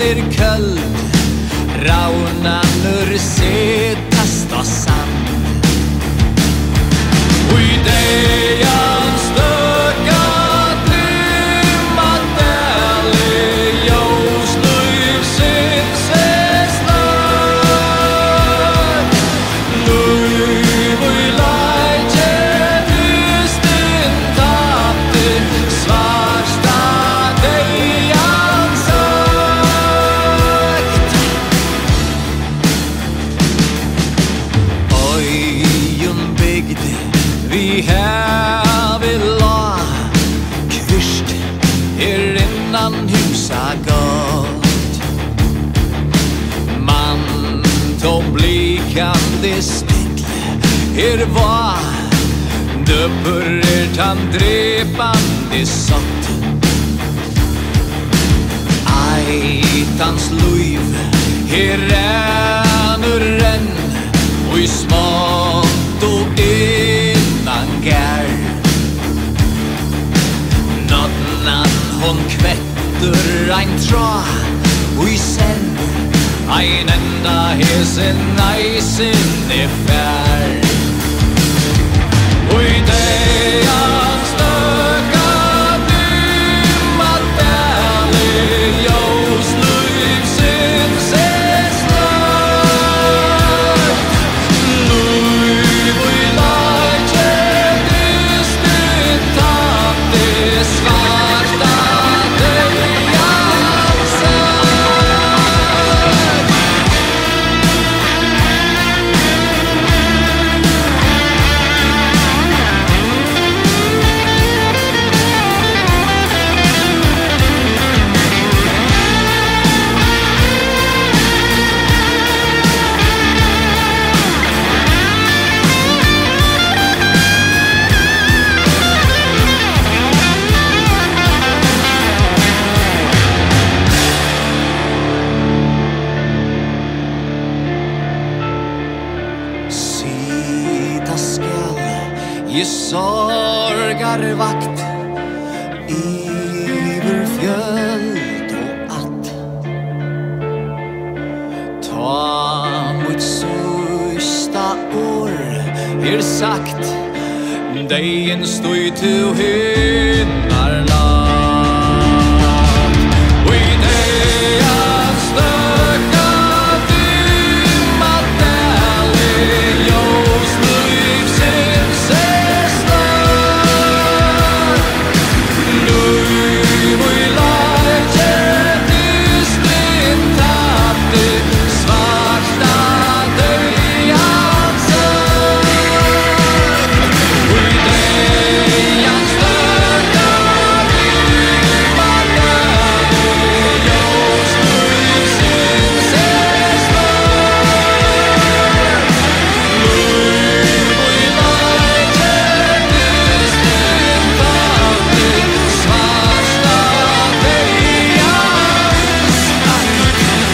er köld raunan ur setast og sand. Og i dejan støka drømma dæle ljøsliv sinses lag. Liv og leidje dysten tapte svarsta dejan sagt. Øyun bygde vi have la kvist innan husa gott. Man tog blikande stigle var döper drepande satt. Eitans luiv ränur renn och i smått och innan gär. Nådnan hon kvetter ein tra och i sen ein enda hesen eisen fär. Och i dejan støka drømma dæle ljøsliv sinses lag. Liv og leidje dysten tapte svarta dejan sagt. Sita skall I sorgar vakt iver fjöld och att ta mot sista år sagt dejen stod till hinnar lag. Och i dejan støka drømma dæle ljøsliv sinses lag. Liv og leidje dysten tapte svarta dejan sagt. Og i dejan støka drømma dæle ljøsliv sinses lag. Liv og leidje dysten tapte svarta dejan sagt.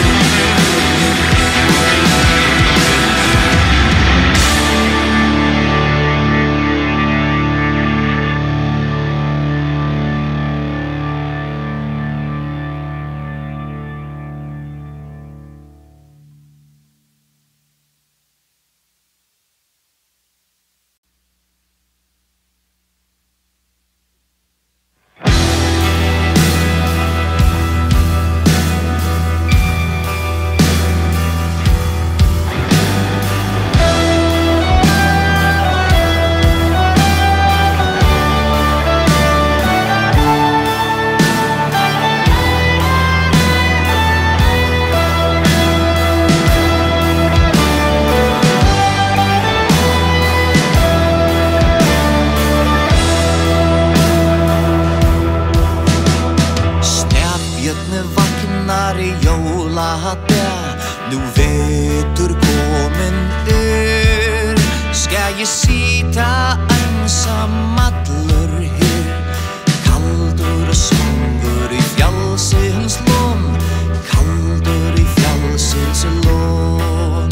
Snäppjötne vaknar I jólahade, nu vetur komin Ska jag sita ensam allur her, kaldur och sångur I fjallsins lån, kaldur I fjallsins lån.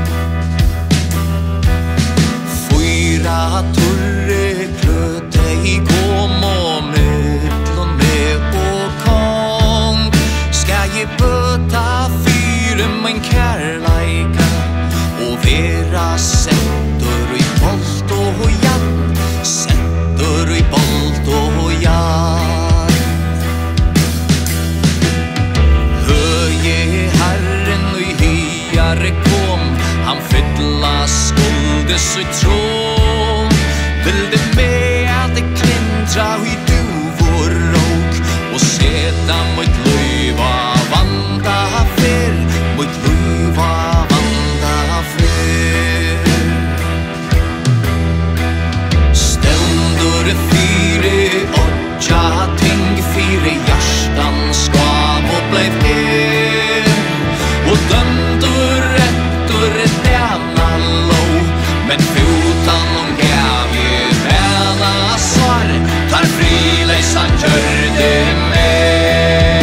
Fyra turre klöte I kom och mittlon med och kong, ska jag böta kärleika och vera sätter i bolt och jan, sätter i bolt och jan. Höje Herren och i hyare kom, han fylla skuldes och trån. Vill det med att det klintra i duvor råk och sätta mot löva vanda fler, mot löva vanda fler. Ständur fyre åtta ting fyre hjärtan skav och blev en och dömdur rättur denna lov, men fotan om gav ju mena svar tar friläsan gör det med.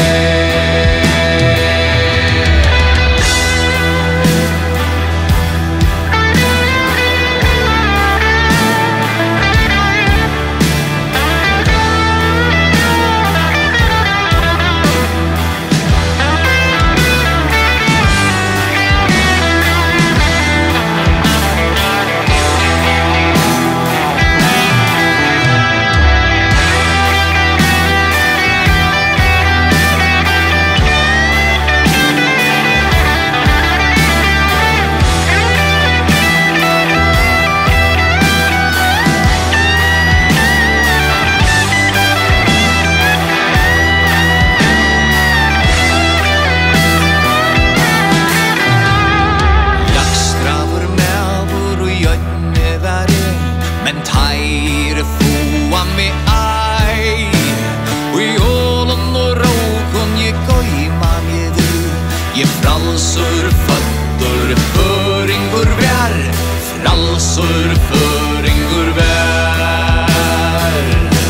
Fralsur fötter för ingur vär, fralsur för ingur vär.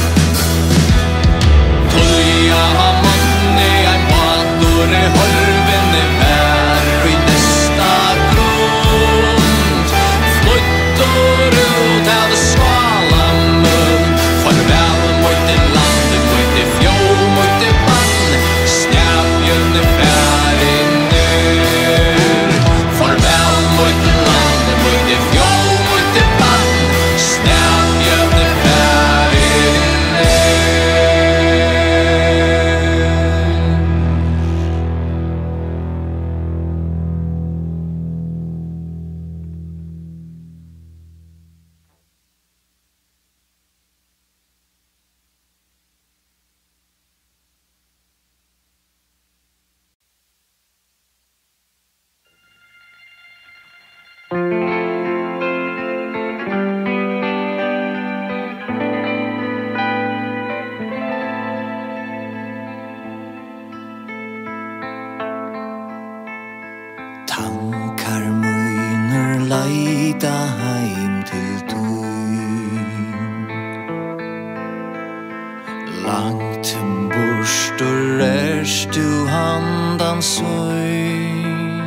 Tolja manne en mator i horven i vär i nästa grund. Flyttor ut av Svalamund, farväl mot det landet, mot det fjå, mot det bann, snävjön i färgen. Tankar miner leida heim til tøyn. Langt borstur du handan søyn.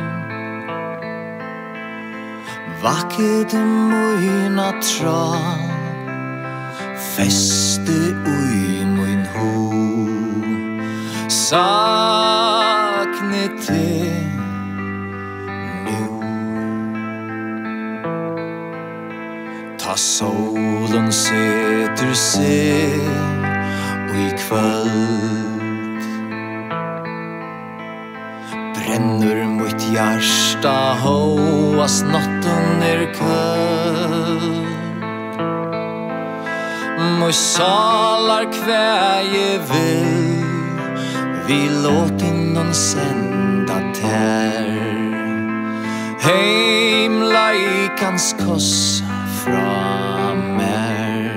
Vakkert møyna tra, feste ui møyn ho. Sakne te ta solen setur seg og i kvöld brennur mot hjärsta hoas natten köld. Moj salar kväje vill vi låten någon sända tär heim laikans koss framer.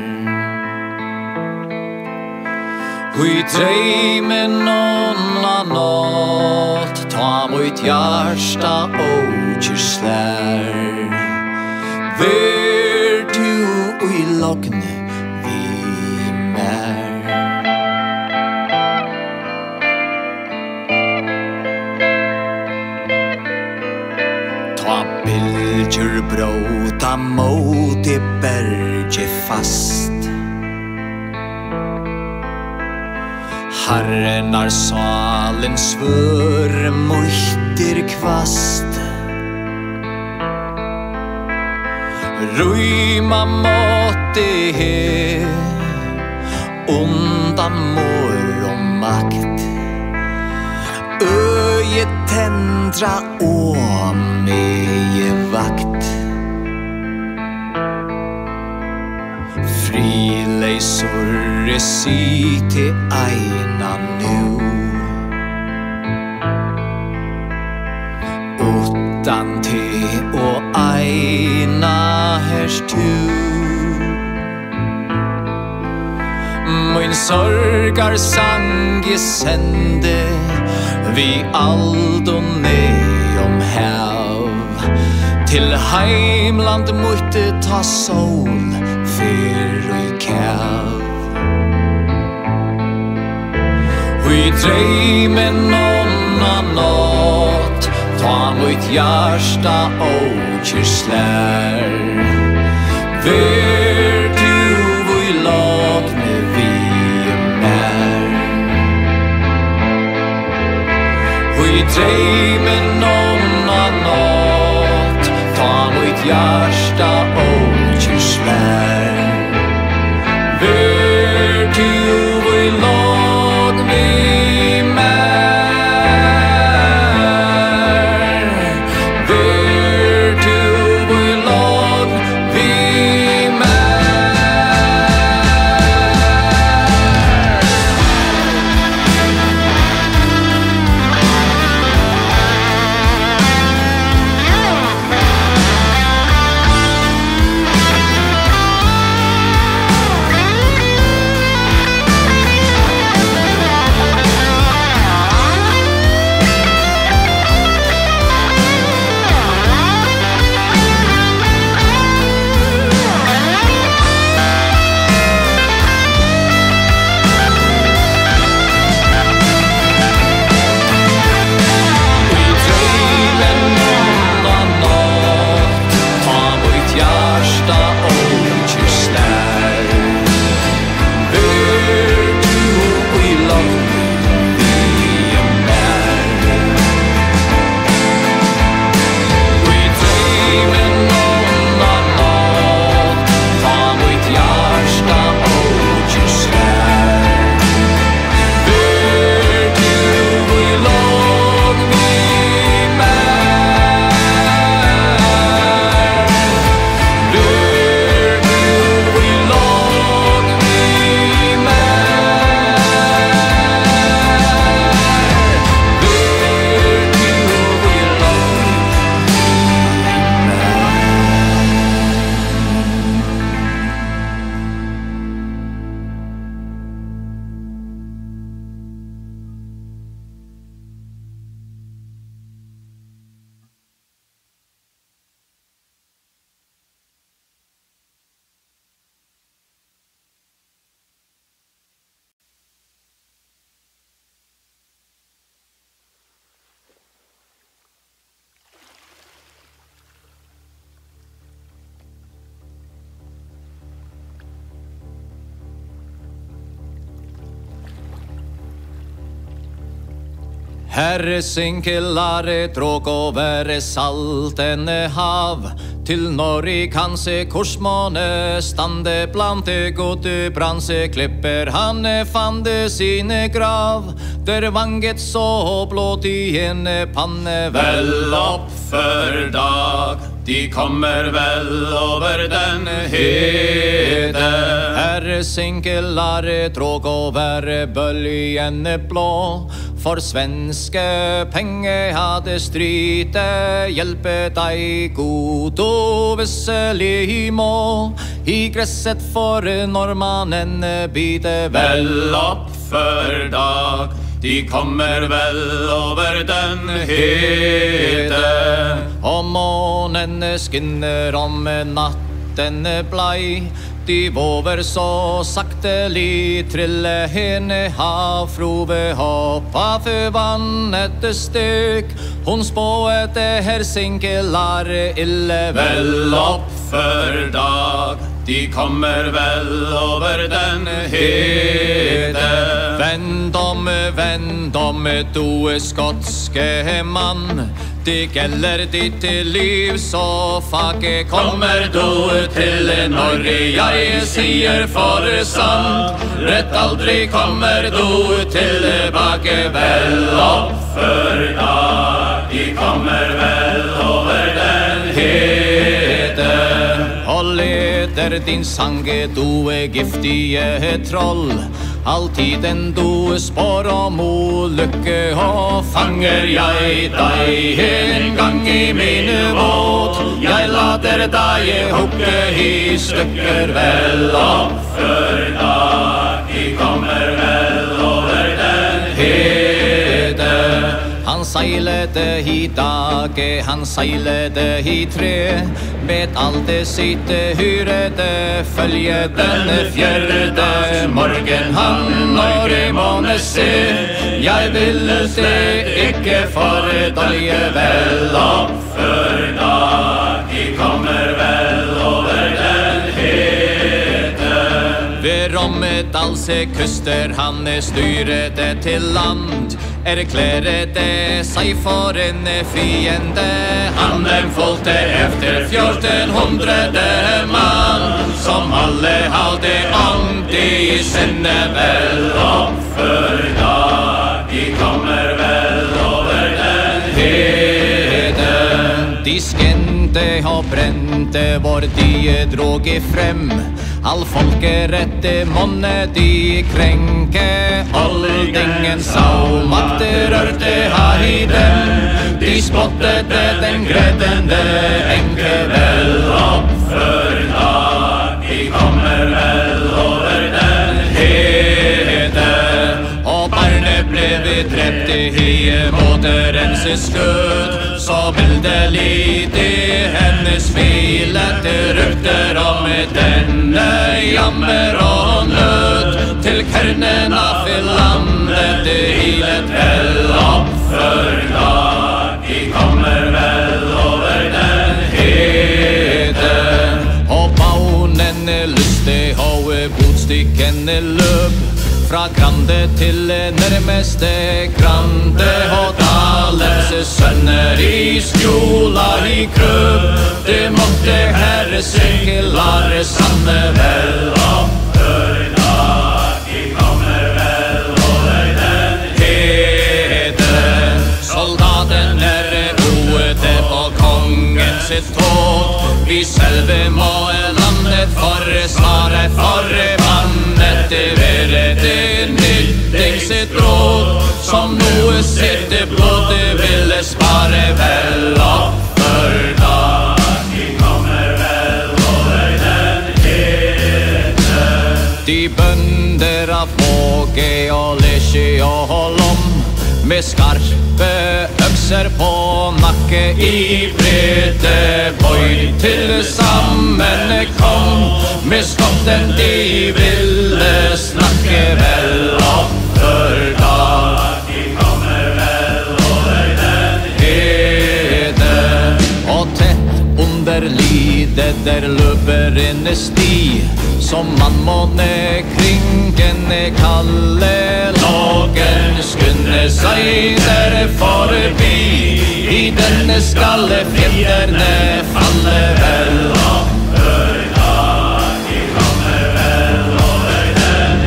Hui drömmen onna natt ta mot hjärsta åker slär. Vär du i logne vi mer. Ta bilder bråta mot i berge fast. Herren salen svör mojter kvast. Rymma måtte he undan mor och makt. Öje tendra och meie vakt. Frileisor recite aina nu. Utan te och aina härs tu. Min sorgar sang I sände vi aldo neom hav. Till heimland måtte ta sol för I kav. Vi drömmen onna natt, ta mitt hjärsta och kyrslär. Ver du vi lagne vi mer. Vi drömmen onna natt, ta mitt hjärsta och kyrslär. Ver du vi lagne vi mer. Herre sinkelare tråk over saltene hav. Till norr I kanse korsmåne stande plante gode branse klipper han fande sine grav. Der vanget så blått I en panne väl upp för dag. De kommer väl över den hede. Herre sinkelare tråk over böljen blå. For svenske penge hade stryte hjälpe dig god och visselig må. I grässet for norrmannen bite väl upp för dag. De kommer väl över den hede. Och månen skinner om natten blaj. De våver så saktelig trille henne ha frove hoppa för vannet stök. Hon spåete her sinkelar ille väl upp för dag. de kommer vel over den hede. Vend om, du skotske mann, det gäller ditt liv så fake. Kommer du til Norge, jeg sier for sant, rett aldri kommer du tilbake. Vel oppfør da, de kommer vel over den hede. Og leder din sange, du giftige troll, alltiden du spår om ulykke, og fanger jeg deg en gang i mine båt. Jeg lader deg hugge i stykker. Vel oppfør da, de kommer vel over den hede. Han seilede i dag, han seilede i tre, med alt det sitte hyrede, følge denne fjerde morgen han når i måne se. Jeg ville det ikke fordølge. Vel oppfør da, de kommer vel over den hede. Ved Rommedalse kuster han styrede til land, erklærede seg for en fiende. Han fulgte efter 1400 mann, som alle hadde ånd i sinne. Vel oppfør da, de kommer vel over den hede. De skjente og brente hvor de drog frem, all folkerette monne de krenke. Oldingen sau makte rørte ha i dem, de spottede den gredende enke. Vel oppfør da, de kommer vel over den hede. Og barnet ble drept i moderens skudd, så bildelig de hennes hvilete rykter om denne jammer og nød. Til kernen av landet hilet. Vel oppfør da, de kommer vel over den hede. Og baunene lyste og bodstykkene løp, fra grande til nærmeste grande. Og dalens sønner i skjola i krøp, det måtte herre sekulare sanne. Vel oppfør da, de kommer vel over den hede. Soldaten roede på kongen sitt tog, vi selve må landet forsvare, forbannet det være det nytting sitt råd, som noe sitt blod ville spare. Vel oppfør da, de kommer vel over den hede. De bønder av Våge og Lesje og Lom, med skarpe økser på nakke i brede bøy, til sammen kom, med skotten de ville snakke. Vel oppfør da, de kommer vel over den hede. Og tett under lidet der løper en sti, som man måne kringene kalle. Lågen skunde seg der forbi, i denne skalle fjellerne falle. Vel oppfør da, de kommer vel over den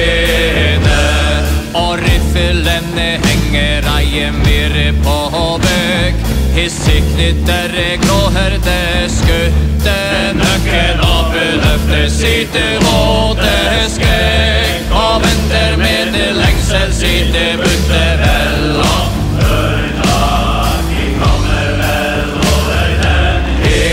hede. Og riffelene henger ei mer på bøk, hissiknet der gråhørte skutte, nøkken opp løftet sitte råde skrekk, og venter med lengsel sitte butte. Vel oppfør da, de kommer vel over den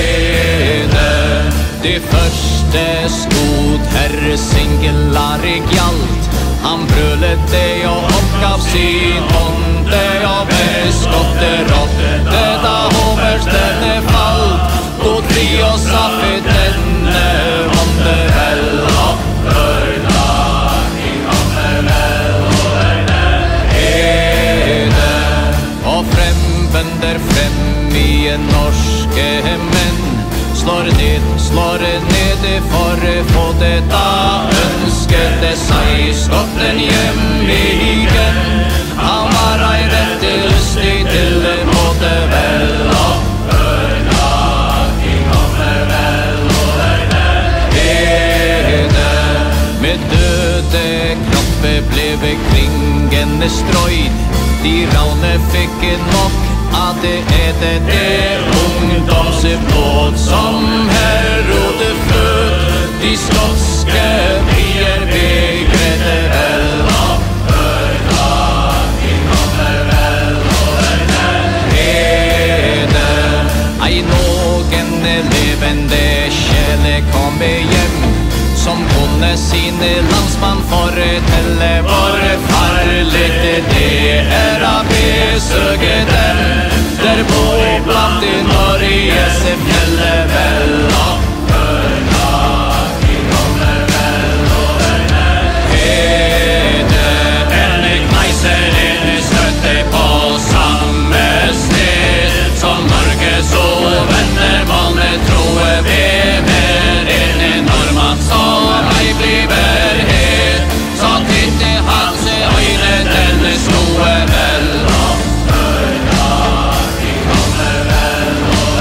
hede. De første skot herre singelare gjalt, han brølete og oppgav sin ånde, og beskotte rådte da overstene falt, god fri og saffet denne ånde. Vel oppfør da, de kommer vel over den hede. Og frembønder frem i norske menn, slår ned det för få detta önskade sig skotten jämligen. Han var ej rätt lustig till det måtte väl och med döde kroppe blev kring en ströjd. De raune fick en mock att det det ungdomsbåt som här rådde född. De skotske bier begrädde väl och hörda. De kommer väl och hede. Aj någon levande källe kom hem som kunde sin landsman fortelle var farligt det är att besöka dem där bo bland i Norges fjälle väl och hörda. De kommer väl och hede. En knajser en stötte på samme sted som mörke så vänner man med troe bever en norrman som ej bliver het så titte hans øyne den sloe vel og hørda. De kommer vel og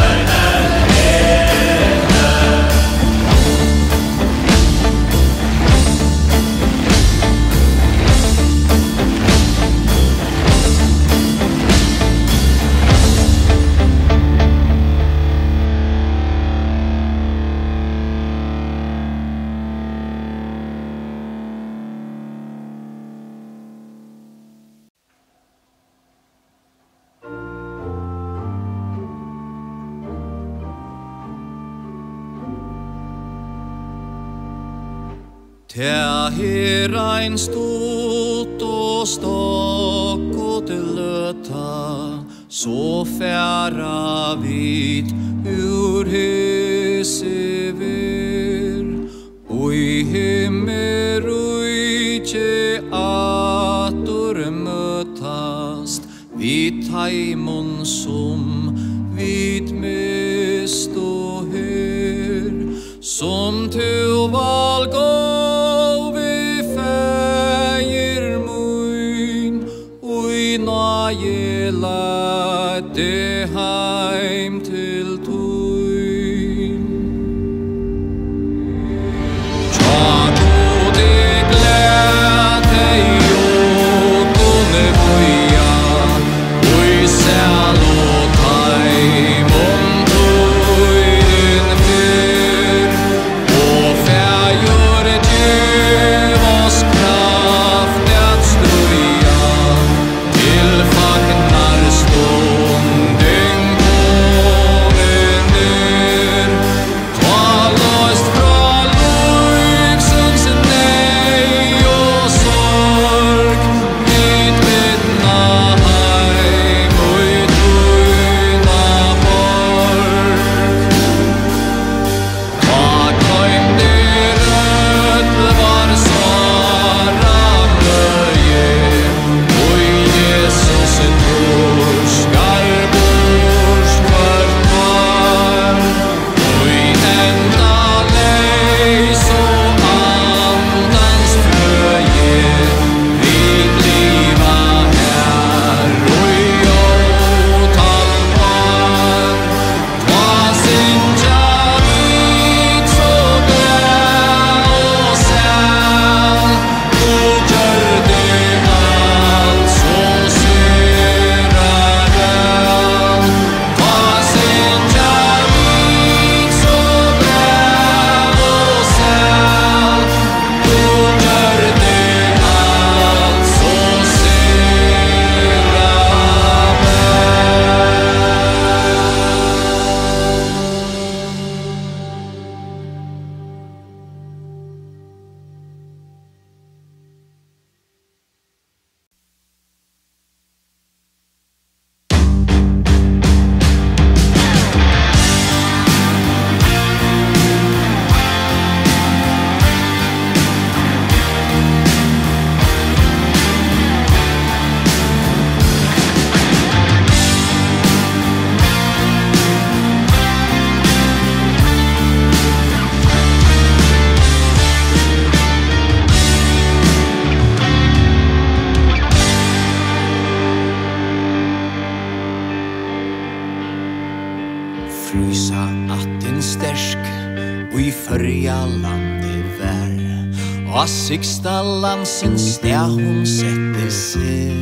Tää hirain stort och stock och till löta så färra vid ur hesever och i himmer och icke atur mötast vid taimon som vid mest och her som till valgång det heim till tuin. Tjak och det glädje och kunde boja och i säl och taim om tuin fyr och färgör djävars kraft att stöja till fagnar stånd. Den gången Frysa att din stärsk och i förja landet vär och sista landsens där hon sätter sig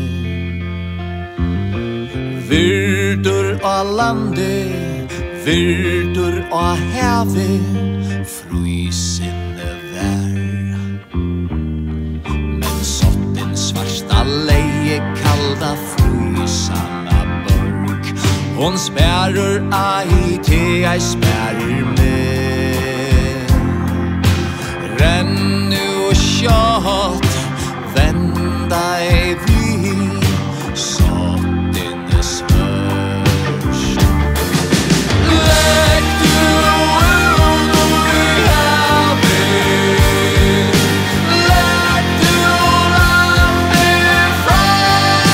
Virdur av landet Virdur av havet Frysinne vär Men sotten svarta leie kalda frysarna burk Hon spärrer aj till jag spärrer med Renn nu och kjat Vända är vi Sotten är svörst Lägg du ut och i havet Lägg du landet fram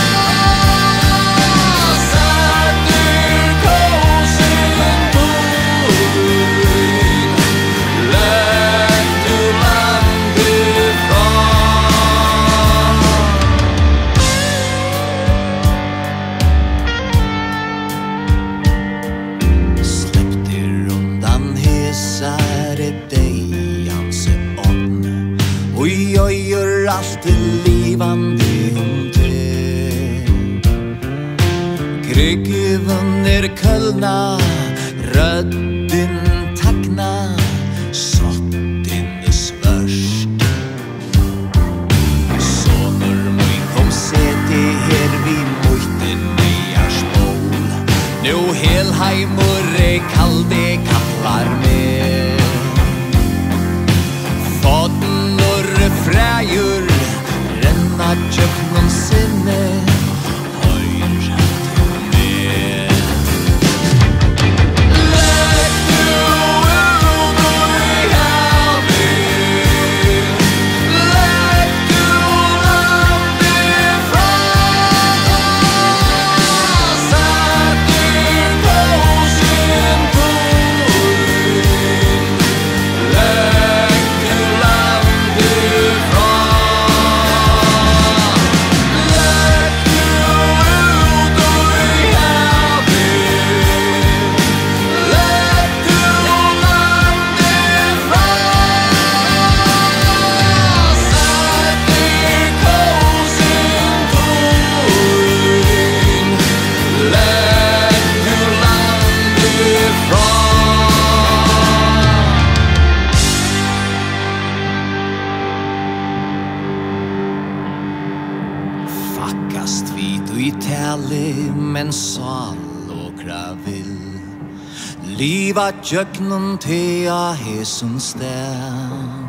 Sätt ur kosen bord Lägg du landet fram Släpp dig undan hesare dig anse ån Och jag gör allt livande om det Krigen kölna Rödden tackna Sotten svörst Sonor mig kom se det här vi mojte nya spål Nu helheimur kalde kallar med Fodnor fräjur Renna tjöknum sinne Höjr till med Lägg du ut och i havet Lägg du landet fram Sätt ur kosen bord Lägg du landet fram Lägg du ut och i havet Lägg du landet fram Sätt ur kosen bord Lägg du landet fram Fackast vid och i tale men sal och vill Liva tjöknum tea hesun stän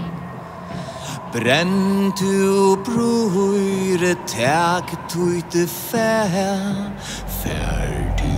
Brenn tu bror tak tuite fär du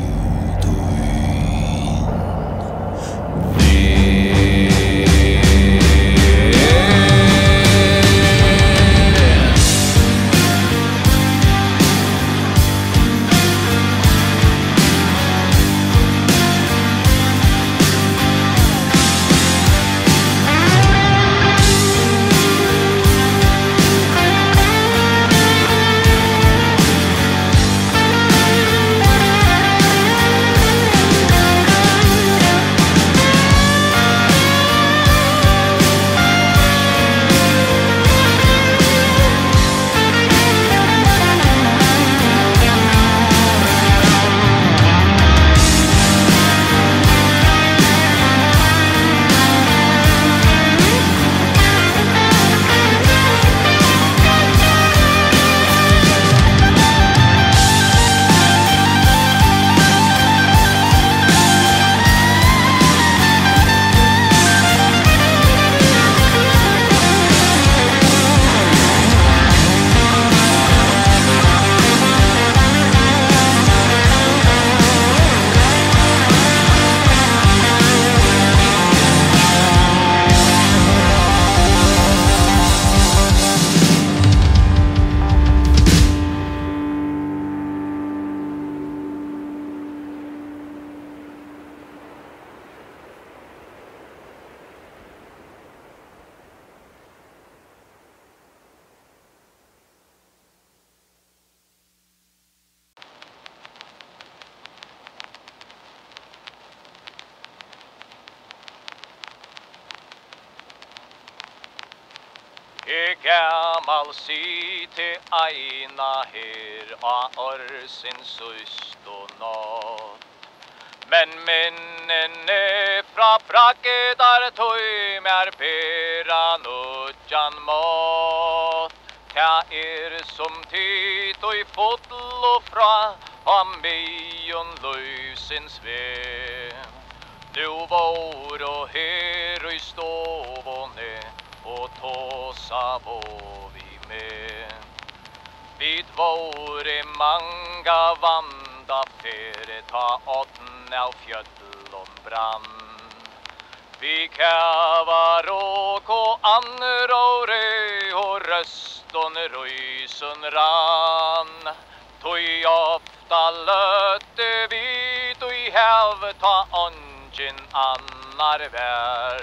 Gammal si till aina her a orsin sust och natt. Men minnene fra prakkedar tøy mer pera nudjan mat. Ta som tid og fotl og fra ambion løsens ve. Nu vår og her i stovåne og tåsa vår vi med. Vid våre manga vanda fere ta åtten av fjöllon brann. Vi kava råk og anråre og röston röjsun rann. Tøy ofta lötte vi tøy hev ta ongen annar vær.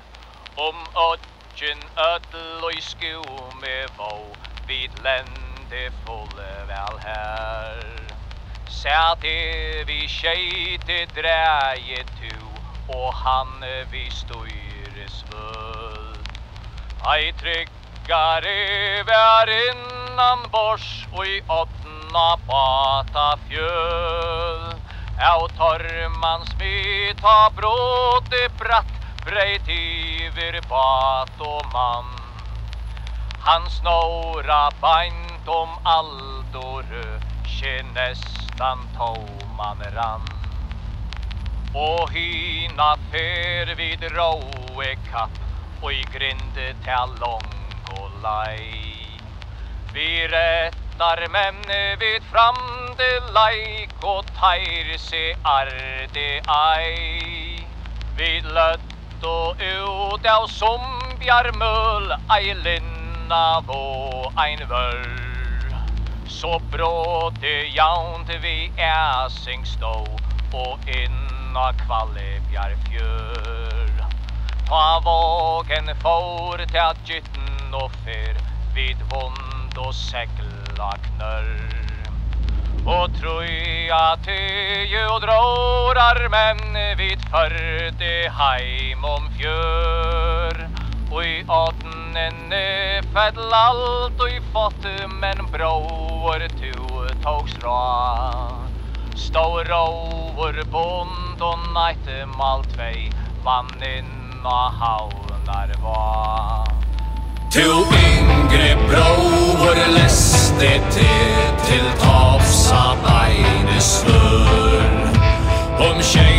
Ödgen ödl og sko med vå vid lände fulle väl här. Säte vi tjejte dräje tu och han vi styres full. Aj tryggare vär innan bors och i åttna bata fjöl. Au torman smit ha bråte bratt breit iver bat och man. Han snåra beint aldore nästan toman rann. Och hina fer vid råe kapp och i grinde till lång och laj. Vi rättar men vid fram det lajk och tajr se arde aj. Vid lött och ut av sombjarmull aj linna vå ein vörr. Så bråte jaunt vi äsing stå och inna kvallebjar fjör. Ta vågen for till att gytten och fer vid vond och segla knörr. Och truja till och drårar men vid förde heim om fjör. Och i åttnen fäll allt och i fått men bror tu togs ra. Stå råor bond och najte mal tvei vann inna haunar va. Tu yngre bror läste till tafsa beine svör. Om